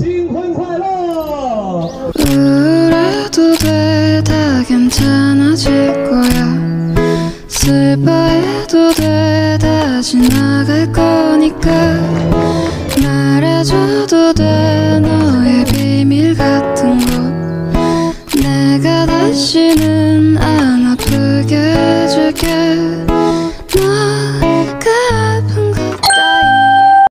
新婚快乐。 우울해도 돼, 다 괜찮아질 거야. 슬퍼해도 돼, 다 지나갈 거니까. 말해줘도 돼, 너의 비밀 같은 거. 내가 다시는 안 아프게 해줄게.